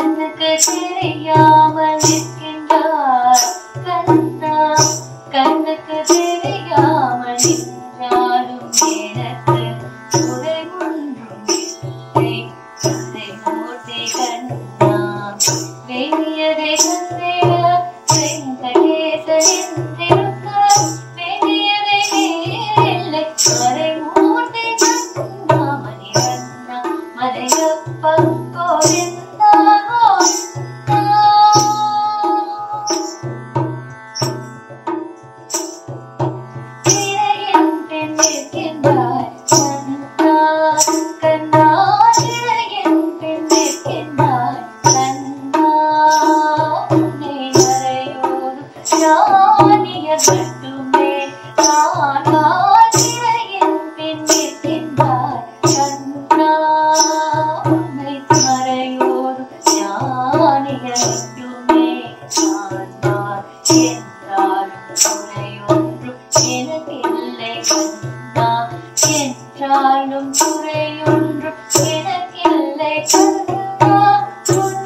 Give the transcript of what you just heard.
கண்ணுக்கு தெரியாமல் நிற்கின்றார் கண்ணா, கண்ணுக்கு தெரியாமல் நின்றாலும் எனக்கு குறை ஒன்றும் இல்லை. அதை மூர்த்தி கண்ணா, வேண்டியதை கண்டேய வெங்கடேசன் என்றிருக்க வேண்டியதை இல்லை. அதை மூர்த்தி கண்ணா, மணிவண்ணா மலையப்பா கோவிந்தா கோவிந்தா. திரையின் பின் நிற்கின்றாய் கண்ணா, கண்ணா திரையின் பின் நிற்கின்றாய் கண்ணா. உன்னை மறையோடு ஞானியர் மட்டுமே காண்பார். திரையின் பின் நிற்கின்றாய் கண்ணா, உன்னை மறையோடு ஞானியர் மட்டுமே காண்பார். என்றாலும் துணை ஒன்றும் எனக்கில்லை கண்ணா, என்றாலும் துறை ஒன்றும் எனக்கில்லை கண்ணா.